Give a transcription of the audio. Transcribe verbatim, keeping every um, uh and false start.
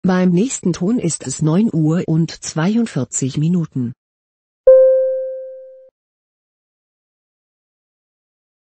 Beim nächsten Ton ist es neun Uhr und zweiundvierzig Minuten.